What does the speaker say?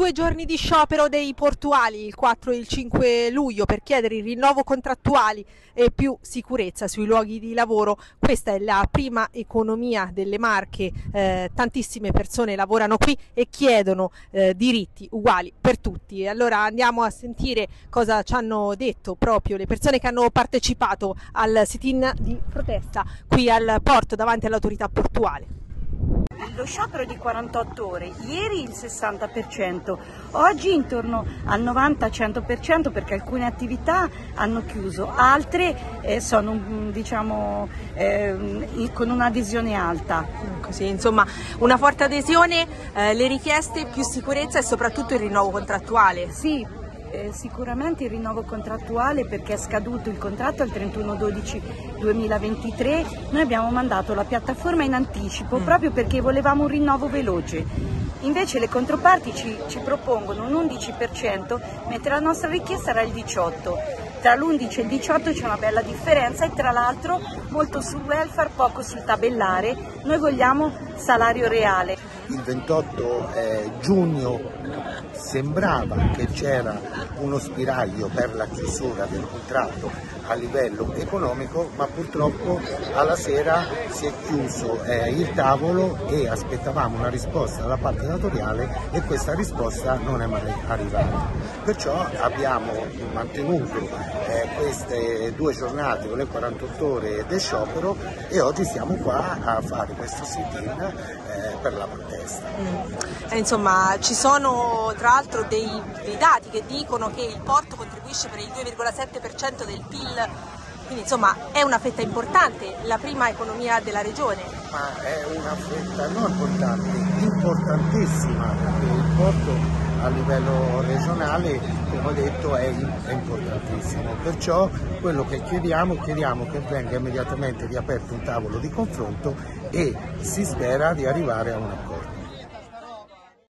2 giorni di sciopero dei portuali, il 4 e il 5 luglio, per chiedere il rinnovo contrattuali e più sicurezza sui luoghi di lavoro. Questa è la prima economia delle Marche, tantissime persone lavorano qui e chiedono diritti uguali per tutti. E allora andiamo a sentire cosa ci hanno detto proprio le persone che hanno partecipato al sit-in di protesta qui al porto davanti all'autorità portuale. Lo sciopero di 48 ore, ieri il 60%, oggi intorno al 90-100% perché alcune attività hanno chiuso, altre sono con un'adesione alta. Così, insomma, una forte adesione, le richieste, più sicurezza e soprattutto il rinnovo contrattuale. Sì. Sicuramente il rinnovo contrattuale, perché è scaduto il contratto al 31/12/2023, noi abbiamo mandato la piattaforma in anticipo proprio perché volevamo un rinnovo veloce. Invece le controparti ci propongono un 11%, mentre la nostra richiesta era il 18%. Tra l'11 e il 18 c'è una bella differenza e tra l'altro molto sul welfare, poco sul tabellare. Noi vogliamo salario reale. Il 28 giugno sembrava che c'era uno spiraglio per la chiusura del contratto a livello economico, ma purtroppo alla sera si è chiuso il tavolo e aspettavamo una risposta dalla parte datoriale e questa risposta non è mai arrivata. Perciò abbiamo mantenuto queste 2 giornate con le 48 ore del sciopero e oggi siamo qua a fare questo sit-in per la protesta. Insomma, ci sono tra l'altro dei dati che dicono che il porto contribuisce per il 2,7% del PIL, quindi insomma è una fetta importante, la prima economia della regione. Ma è una fetta non importante, importantissima, perché il porto a livello regionale, come ho detto, è importantissimo. Perciò quello che chiediamo che venga immediatamente riaperto un tavolo di confronto e si spera di arrivare a un accordo.